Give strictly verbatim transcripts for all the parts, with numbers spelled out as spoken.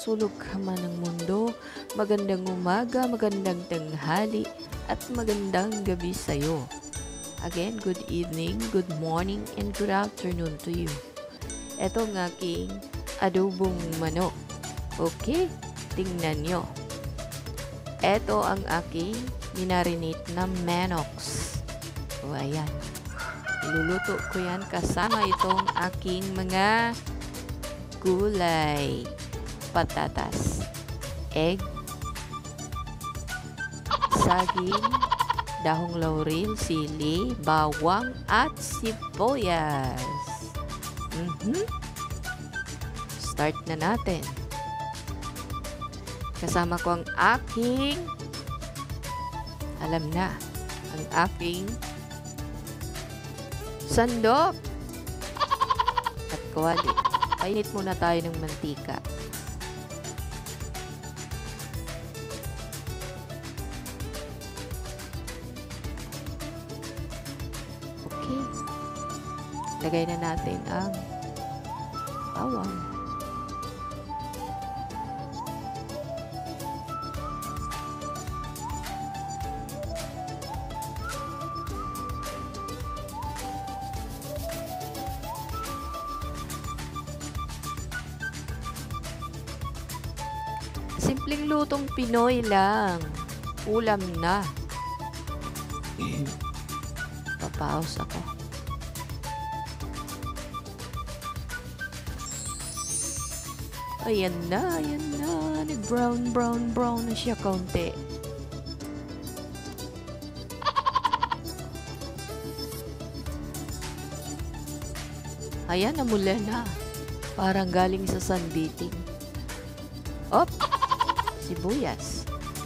sulok ka man ng mundo, magandang umaga, magandang tanghali, at magandang gabi sa'yo. Again, good evening, good morning, and good afternoon to you. Ito ang aking adobong manok. Okay, tingnan nyo. Ito ang aking minarinate na manox. O, ayan. Iluluto ko yan kasama itong aking mga gulay. Patatas, egg, saging, dahong laurel, sili, bawang, at sibuyas. Mm-hmm. Start na natin. Kasama ko ang aking, alam na, ang aking sandok at kawali. Painit muna tayo ng mantika. Okay. Lagay na natin ang bawang. Simpleng lutong Pinoy lang. Ulam na. Papaos ako. Ayan na, ayan na. Nag-brown, brown, brown na siya kaunti. Ayan, namula na. Parang galing sa sunbathing. Op! Sibuyas.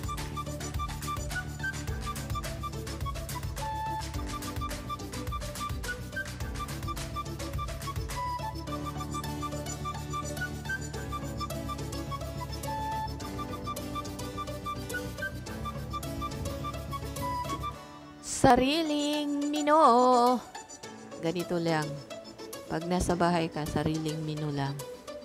Sariling mino. Ganito lang. Pag nasa bahay ka, sariling mino lang.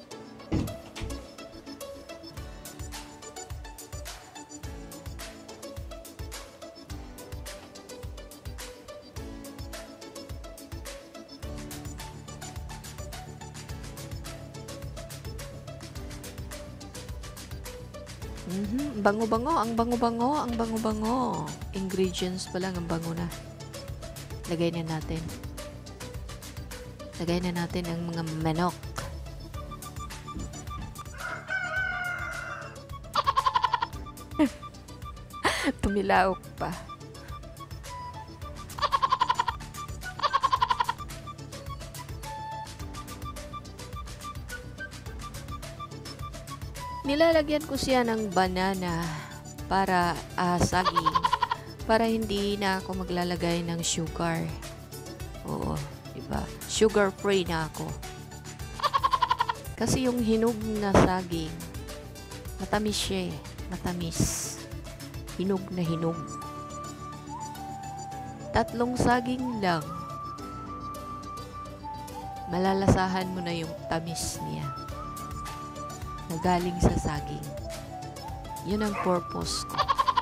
Mm-hmm. Bango-bango, ang bango-bango, ang bango-bango. Ingredients pa lang, ang bango na. Lagay na natin. Lagay na natin ang mga manok. Tumilaok pa. Nilalagyan ko siya ng banana para uh, saging, para hindi na ako maglalagay ng sugar. Oo, diba? Sugar free na ako. Kasi yung hinog na saging, matamis siya eh. Matamis. Hinog na hinog. Tatlong saging lang. Malalasahan mo na yung tamis niya. Nagaling sa saging. Yun ang purpose ko.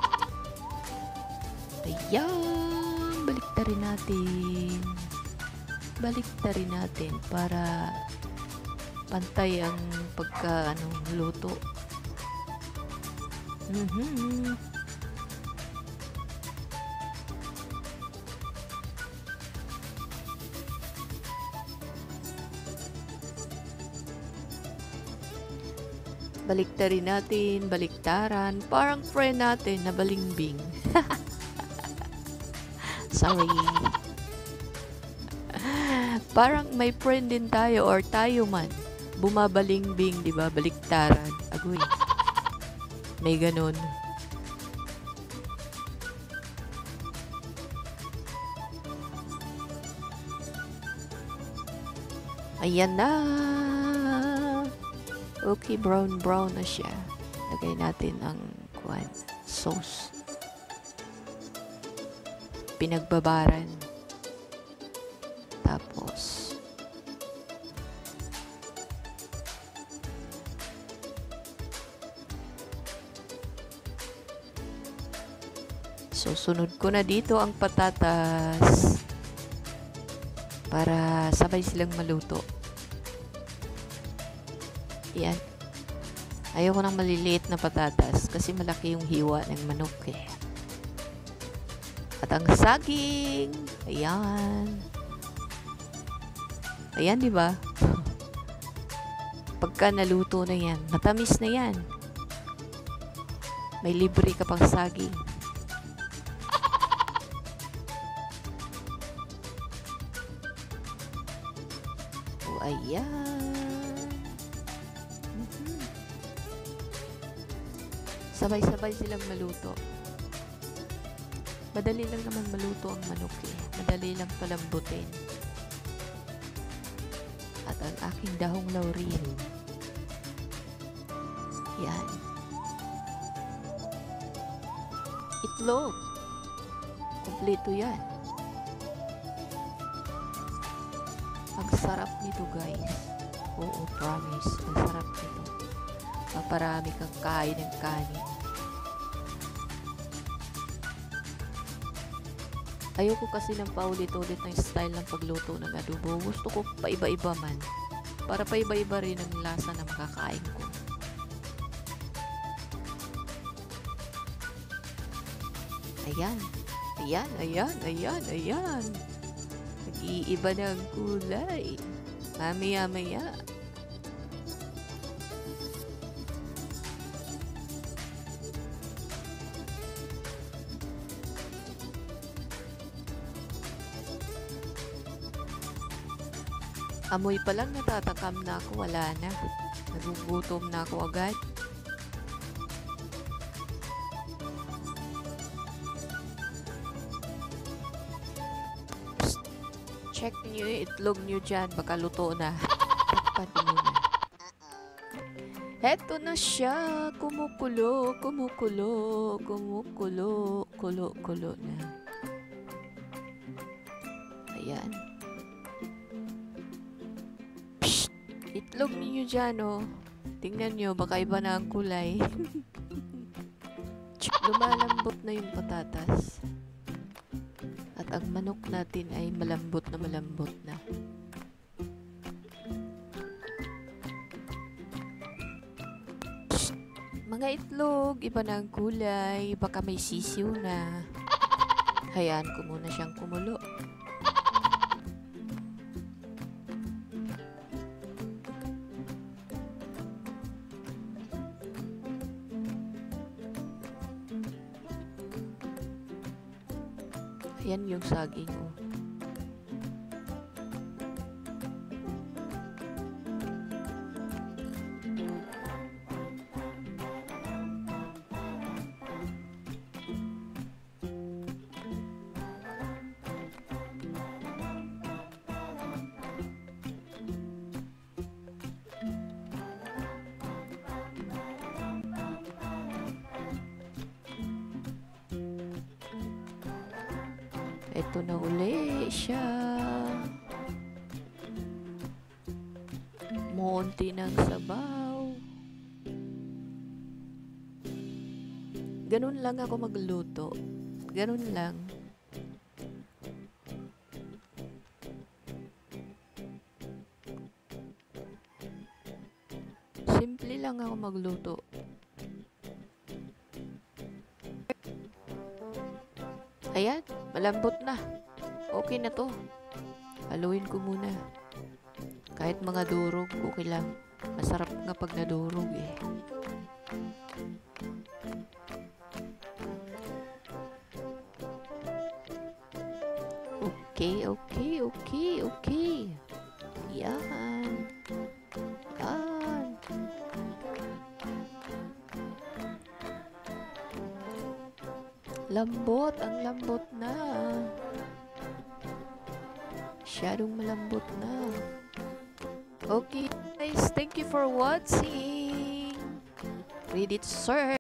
Ayan. Baliktarin natin. Baliktarin natin para pantay ang pagka ano, luto. Mm-hmm. Baliktarin natin, baliktaran. Parang friend natin na balimbing. Sorry. Parang may friend din tayo or tayo man. Bumabalimbing, di ba? Baliktaran. Agoy. May ganun. Ayan na. Okay, brown-brown na siya. Lagay natin ang kuwan, sauce. Pinagbabaran. Tapos, So, sunod ko na dito ang patatas para sabay silang maluto. Yan. Ayoko ng maliliit na patatas kasi malaki yung hiwa ng manok eh. At ang saging, ayan. Ayan, di ba? Pagka naluto na yan, matamis na yan. May libre ka pang saging. O, ayan. Mm-hmm. Sabay-sabay silang maluto. Madali lang naman maluto ang manok eh. Madali lang palambutin. At ang aking dahong laurel. Yan. Itlog. Kompleto yan. Ang sarap nito guys. Oo, promise. Ang sarap nito. Maparami kang kain ng kanin. Ayoko kasi ng paulit-ulit ng style ng pagluto ng adobo. Gusto ko paiba-iba man. Para paiba-iba rin ang lasa na makakain ko. Ayan. Ayan, ayan, ayan, ayan. Nag-iiba na ang kulay. Mamaya-maya. Amoy pa lang natatakam na ako, wala na. Nagugutom na ako agad. Psst. Check nyo yung itlog nyo dyan, baka luto na. Takpan nyo na. Eto na siya, kumukulo, kumukulo, kumukulo, kulo-kulo na. Ayan. Itlog niyo dyan, oh. Tingnan nyo, baka iba na ang kulay. Lumalambot na yung patatas. At ang manok natin ay malambot na malambot na. Psst! Mga itlog, iba na ang kulay. Baka may sisiw na. Hayaan ko muna siyang kumulo. Yan yung saging ko. Ito na uli siya. Monti ng sabaw. Ganun lang ako magluto. Ganun lang. Simple lang ako magluto. Ayan, malambot na. Okay na to. Haluin ko muna. Kahit mga durog, okay lang. Masarap nga pag nadurog eh. Okay, okay, okay, okay. Yan. Yan. Lambot, ang lambot na. Masyadong malambot na. Okay guys, thank you for watching. Ready to serve.